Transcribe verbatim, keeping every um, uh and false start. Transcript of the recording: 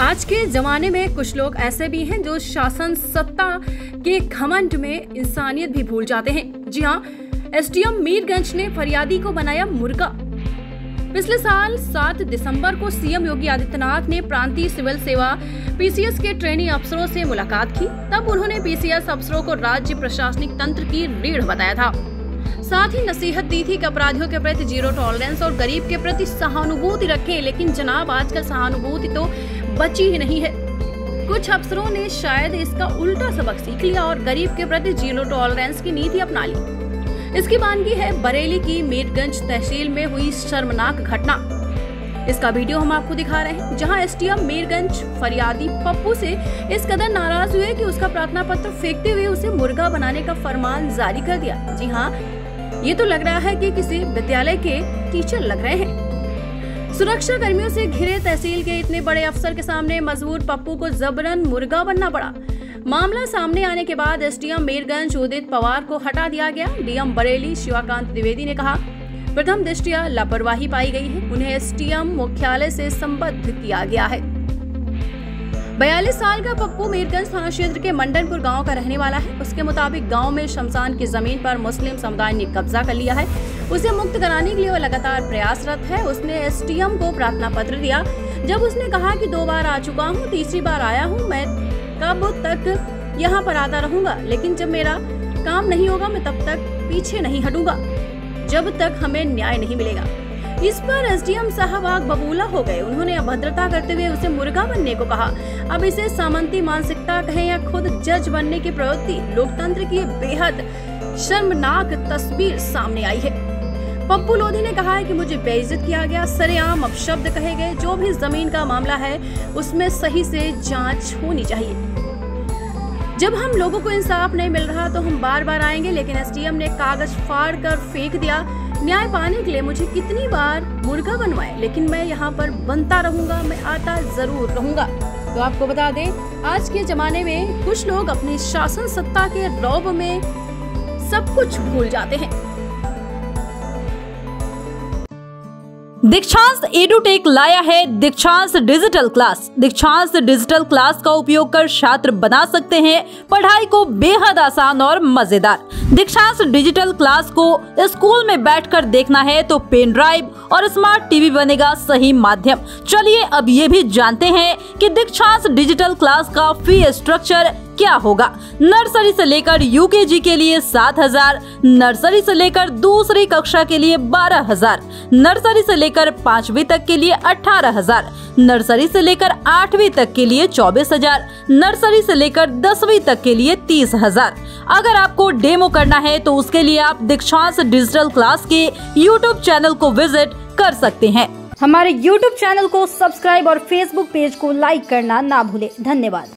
आज के जमाने में कुछ लोग ऐसे भी हैं जो शासन सत्ता के घमंड में इंसानियत भी भूल जाते हैं। जी हाँ, एसडीएम मीरगंज ने फरियादी को बनाया मुर्गा। पिछले साल सात दिसंबर को सीएम योगी आदित्यनाथ ने प्रांतीय सिविल सेवा पीसीएस के ट्रेनी अफसरों से मुलाकात की। तब उन्होंने पीसीएस अफसरों को राज्य प्रशासनिक तंत्र की रीढ़ बताया था। साथ ही नसीहत दी थी कि अपराधियों के प्रति जीरो टॉलरेंस और गरीब के प्रति सहानुभूति रखें। लेकिन जनाब, आजकल सहानुभूति तो बची ही नहीं है। कुछ अफसरों ने शायद इसका उल्टा सबक सीख लिया और गरीब के प्रति जीरो टॉलरेंस की नीति अपना ली। इसकी मानगी है बरेली की मीरगंज तहसील में हुई शर्मनाक घटना। इसका वीडियो हम आपको दिखा रहे हैं, जहां एसडीएम मीरगंज फरियादी पप्पू से इस कदर नाराज हुए कि उसका प्रार्थना पत्र फेंकते हुए उसे मुर्गा बनाने का फरमान जारी कर दिया। जी हाँ, ये तो लग रहा है कि किसी विद्यालय के टीचर लग रहे हैं। सुरक्षा कर्मियों से घिरे तहसील के इतने बड़े अफसर के सामने मजबूर पप्पू को जबरन मुर्गा बनना पड़ा। मामला सामने आने के बाद एसडीएम मीरगंज उदित पवार को हटा दिया गया। डीएम बरेली शिवाकांत द्विवेदी ने कहा, प्रथम दृष्टया लापरवाही पाई गई है, उन्हें एसडीएम मुख्यालय से संबद्ध किया गया है। बयालीस साल का पप्पू मीरगंज थाना क्षेत्र के मंडनपुर गांव का रहने वाला है। उसके मुताबिक गांव में शमशान की जमीन पर मुस्लिम समुदाय ने कब्जा कर लिया है। उसे मुक्त कराने के लिए वो लगातार प्रयासरत है। उसने एसडीएम को प्रार्थना पत्र दिया। जब उसने कहा कि दो बार आ चुका हूँ, तीसरी बार आया हूँ, मैं कब तक यहाँ पर आता रहूंगा, लेकिन जब मेरा काम नहीं होगा मैं तब तक पीछे नहीं हटूंगा जब तक हमें न्याय नहीं मिलेगा। इस पर एसडीएम साहब आग बबूला हो गए। उन्होंने अभद्रता करते हुए उसे मुर्गा बनने को कहा। अब इसे सामंती मानसिकता कहें या खुद जज बनने की प्रवृत्ति, लोकतंत्र की बेहद शर्मनाक तस्वीर सामने आई है। पप्पू लोधी ने कहा है कि मुझे बेइज्जत किया गया, सरेआम अपशब्द कहे गए। जो भी जमीन का मामला है उसमें सही से जांच होनी चाहिए। जब हम लोगों को इंसाफ नहीं मिल रहा तो हम बार बार आएंगे, लेकिन एसडीएम ने कागज फाड़ कर फेंक दिया। न्याय पाने के लिए मुझे कितनी बार मुर्गा बनवाए, लेकिन मैं यहाँ पर बनता रहूंगा, मैं आता जरूर रहूंगा। तो आपको बता दें, आज के जमाने में कुछ लोग अपनी शासन सत्ता के रौब में सब कुछ भूल जाते हैं। दीक्षांत एडुटेक लाया है Dikshant digital class. Dikshant digital class का उपयोग कर छात्र बना सकते हैं पढ़ाई को बेहद आसान और मजेदार। दीक्षांत डिजिटल क्लास को स्कूल में बैठकर देखना है तो पेन ड्राइव और स्मार्ट टीवी बनेगा सही माध्यम। चलिए अब ये भी जानते हैं कि दीक्षांत डिजिटल क्लास का फी स्ट्रक्चर क्या होगा। नर्सरी से लेकर यूकेजी के लिए सात हजार, नर्सरी से लेकर दूसरी कक्षा के लिए बारह हजार, नर्सरी से लेकर पांचवी तक के लिए अठारह हजार, नर्सरी से लेकर आठवीं तक के लिए चौबीस हजार, नर्सरी से लेकर दसवीं तक के लिए तीस हजार। अगर आपको डेमो करना है तो उसके लिए आप दीक्षांत डिजिटल क्लास के यूट्यूब चैनल को विजिट कर सकते हैं। हमारे यूट्यूब चैनल को सब्सक्राइब और फेसबुक पेज को लाइक करना ना भूले। धन्यवाद।